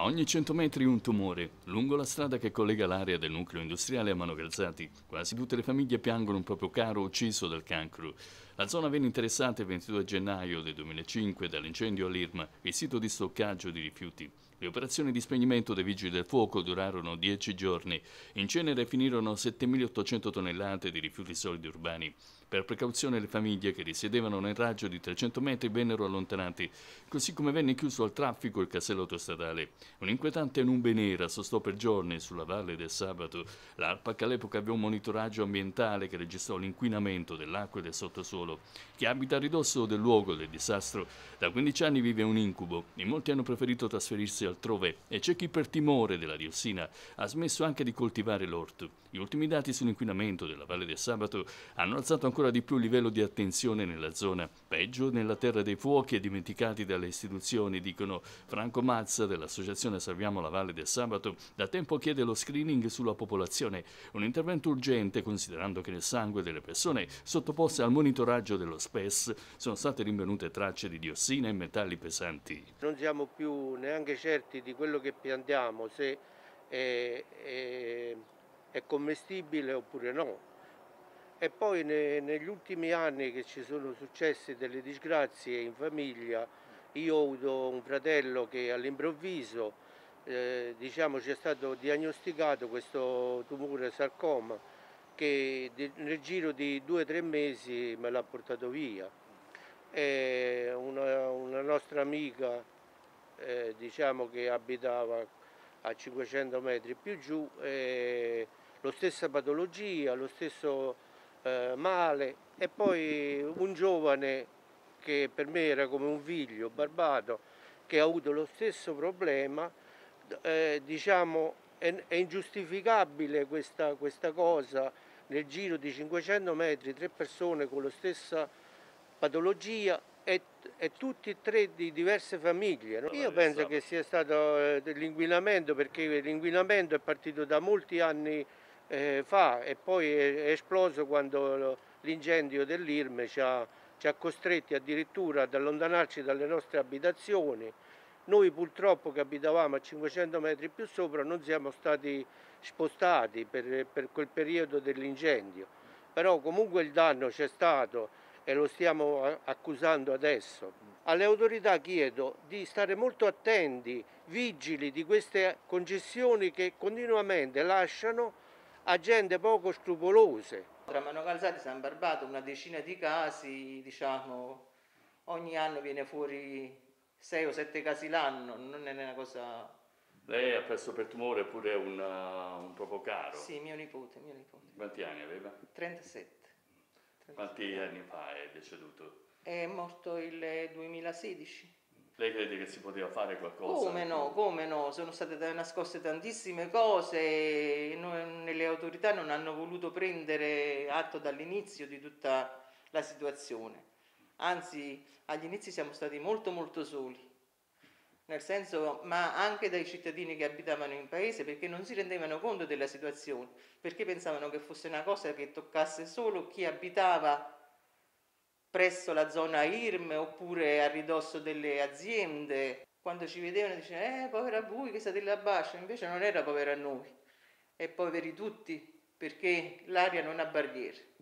ogni 100 metri un tumore. Lungo la strada che collega l'area del nucleo industriale a Manogalzati, quasi tutte le famiglie piangono un proprio caro ucciso dal cancro. La zona venne interessata il 22 gennaio del 2005 dall'incendio all'Irma, il sito di stoccaggio di rifiuti. Le operazioni di spegnimento dei vigili del fuoco durarono 10 giorni. In cenere finirono 7.800 tonnellate di rifiuti solidi urbani. Per precauzione le famiglie che risiedevano nel raggio di 300 metri vennero allontanati, così come venne chiuso al traffico il casello autostradale. Un'inquietante nube nera sostò per giorni sulla valle del Sabato. L'ARPAC all'epoca avviò un monitoraggio ambientale che registrò l'inquinamento dell'acqua e del sottosuolo. Chi abita a ridosso del luogo del disastro da 15 anni vive un incubo. In molti hanno preferito trasferirsi altrove e c'è chi per timore della diossina ha smesso anche di coltivare l'orto. Gli ultimi dati sull'inquinamento della Valle del Sabato hanno alzato ancora di più il livello di attenzione nella zona. Peggio nella terra dei fuochi e dimenticati dalle istituzioni, dicono Franco Mazza dell'associazione Salviamo la Valle del Sabato. Da tempo chiede lo screening sulla popolazione, un intervento urgente considerando che nel sangue delle persone sottoposte al monitoraggio dello SPES sono state rinvenute tracce di diossina e metalli pesanti. Non siamo più neanche certi di quello che piantiamo, se è commestibile oppure no. E poi negli ultimi anni che ci sono successe delle disgrazie in famiglia, io ho avuto un fratello che all'improvviso diciamo, ci è stato diagnosticato questo tumore sarcoma che nel giro di 2 o 3 mesi me l'ha portato via. E una nostra amica diciamo che abitava a 500 metri più giù, lo stessa patologia, lo stesso male, e poi un giovane che per me era come un figlio, Barbato, che ha avuto lo stesso problema. Diciamo è ingiustificabile questa cosa, nel giro di 500 metri 3 persone con la stessa patologia e tutti e 3 di diverse famiglie, no? Io penso che sia stato l'inquinamento, perché l'inquinamento è partito da molti anni fa e poi è esploso quando l'incendio dell'Irme ci ha costretti addirittura ad allontanarci dalle nostre abitazioni. Noi purtroppo che abitavamo a 500 metri più sopra non siamo stati spostati per quel periodo dell'incendio, però comunque il danno c'è stato e lo stiamo accusando adesso. Alle autorità chiedo di stare molto attenti, vigili di queste concessioni che continuamente lasciano a gente poco scrupolose. Tra Manogalzati e San Barbato una decina di casi, diciamo, ogni anno viene fuori 6 o 7 casi l'anno, non è una cosa... Lei ha perso per tumore pure un proprio caro? Sì, mio nipote. Quanti anni aveva? 37. Quanti anni fa è deceduto? È morto il 2016. Lei crede che si poteva fare qualcosa? Come no, sono state nascoste tantissime cose e le autorità non hanno voluto prendere atto dall'inizio di tutta la situazione. Anzi, agli inizi siamo stati molto soli, nel senso, ma anche dai cittadini che abitavano in paese, perché non si rendevano conto della situazione, perché pensavano che fosse una cosa che toccasse solo chi abitava presso la zona IRM oppure a ridosso delle aziende. Quando ci vedevano dicevano povera voi che state là basso, invece non era povera a noi, è poveri tutti, perché l'aria non ha barriere.